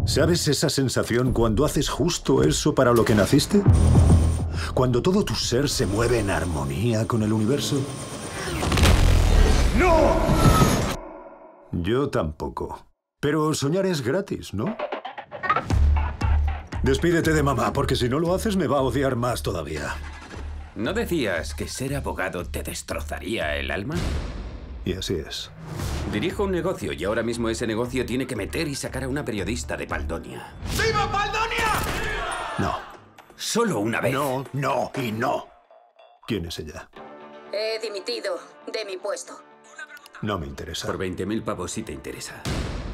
¿Sabes esa sensación cuando haces justo eso para lo que naciste? Cuando todo tu ser se mueve en armonía con el universo. ¡No! Yo tampoco. Pero soñar es gratis, ¿no? Despídete de mamá, porque si no lo haces me va a odiar más todavía. ¿No decías que ser abogado te destrozaría el alma? Y así es. Dirijo un negocio y ahora mismo ese negocio tiene que meter y sacar a una periodista de Paldonia. ¡Viva Paldonia! No. Solo una vez. No, no y no. ¿Quién es ella? He dimitido de mi puesto. No me interesa. Por 20.000 pavos sí te interesa.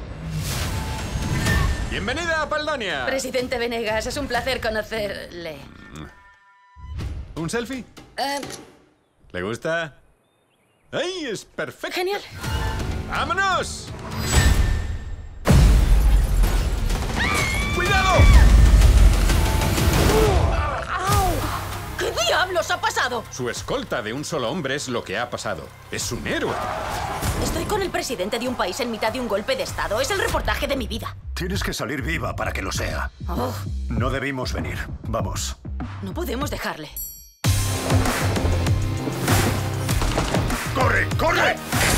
¡Bienvenida a Paldonia! Presidente Venegas, es un placer conocerle. ¿Un selfie? ¿Le gusta? ¡Ay, es perfecto! Genial. ¡Vámonos! ¡Cuidado! ¿Qué diablos ha pasado? Su escolta de un solo hombre es lo que ha pasado. Es un héroe. Estoy con el presidente de un país en mitad de un golpe de estado. Es el reportaje de mi vida. Tienes que salir viva para que lo sea. Oh, No debimos venir. Vamos. no podemos dejarle. ¡Corre! ¡Corre!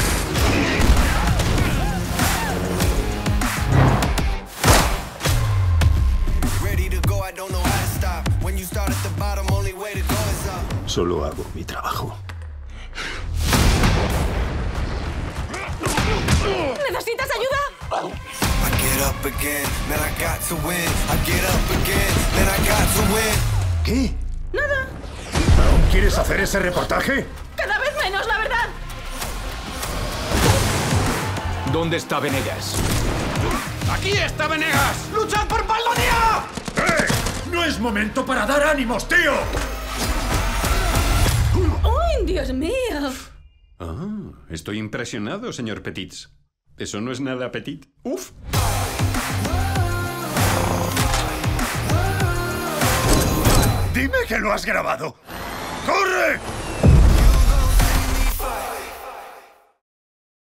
Solo hago mi trabajo. ¿Necesitas ayuda? ¿Qué? Nada. ¿Aún quieres hacer ese reportaje? Cada vez menos, la verdad. ¿Dónde está Venegas? ¡Aquí está Venegas! ¡Luchad por Paldonia! ¡No es momento para dar ánimos, tío! ¡Ay, Dios mío! Ah, estoy impresionado, señor Petits. Eso no es nada petit. ¡Uf! ¡Dime que lo has grabado! ¡Corre!